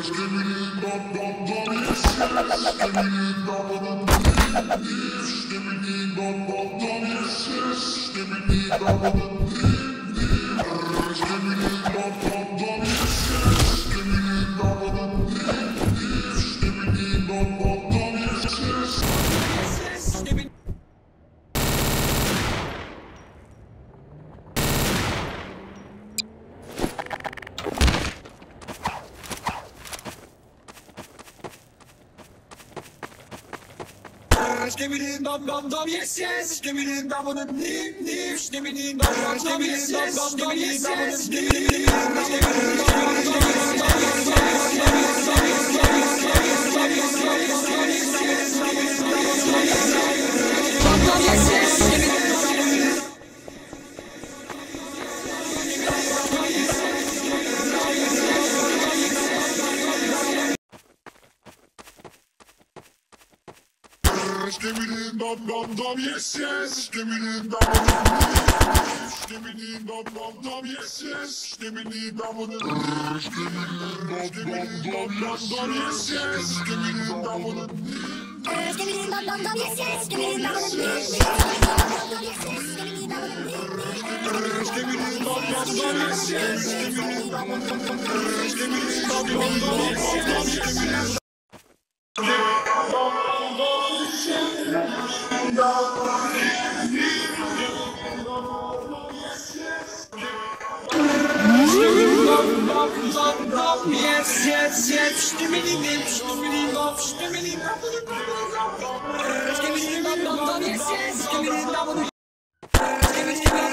Skibidi dom dom dom yes yes. Skibidi dom dom dom skibidi dom dom dom yes yes. Skibidi dom dom skibidi dom dom yes yes. Skibidi dom dom dom yes yes. Skibidi dom dom skibidi dom dom dom yes yes. Skibidi dom dom skibidi dom dom yes yes. Skibidi dom dom skibidi dom dom yes yes. Skibidi dom dom skibidi dom dom yes yes. Skibidi dom dom skibidi dom dom yes yes. Yes, yes, yes, skibidi dip, skibidi dop, skibidi dop, skibidi dop, dop, yes, yes, skibidi dop, skibidi dop,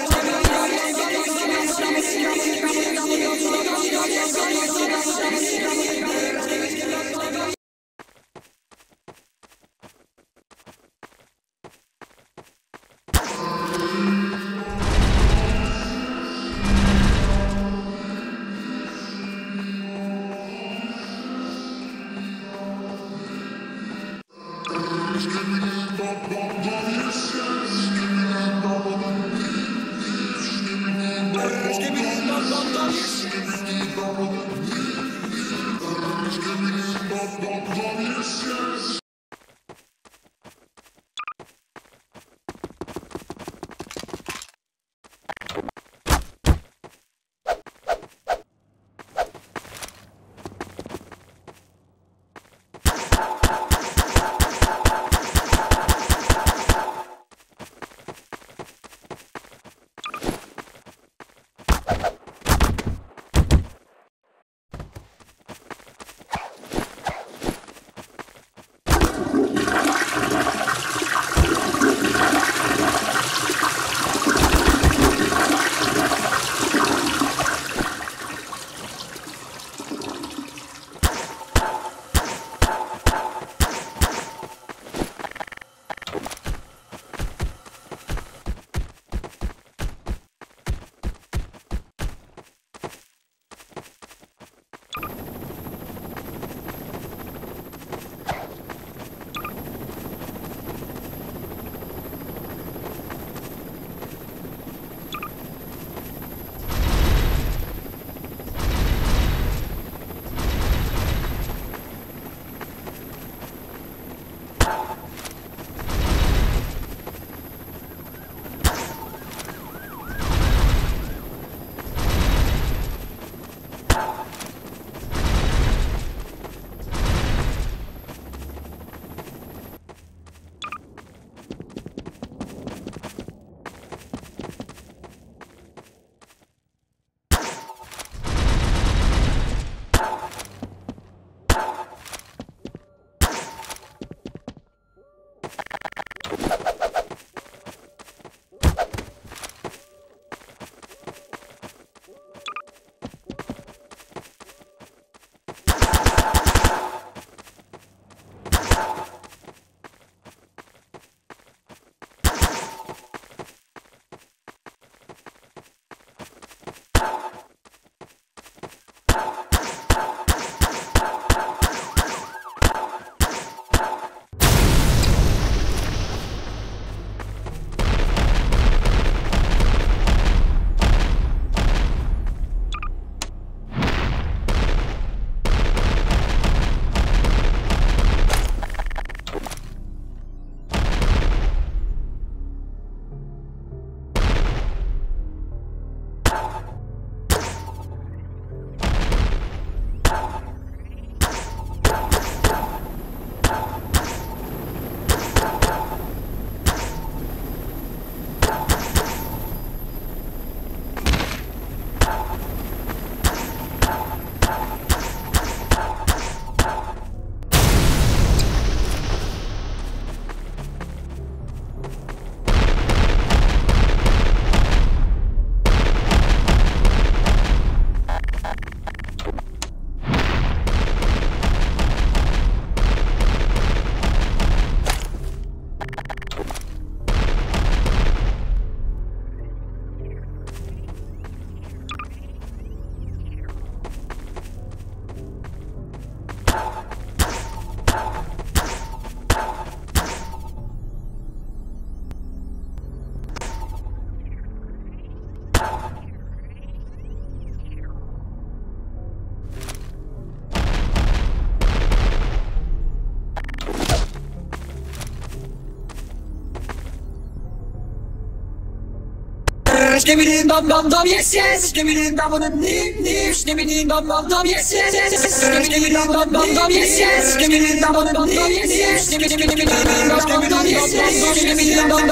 Skibidi dom, yes, yes. Skibidi dom, skibidi dom, yes, yes. Skibidi dom, yes, yes. Skibidi dom, yes, yes. Skibidi dom, yes, yes. Skibidi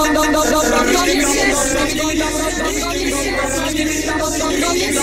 dom, yes, yes.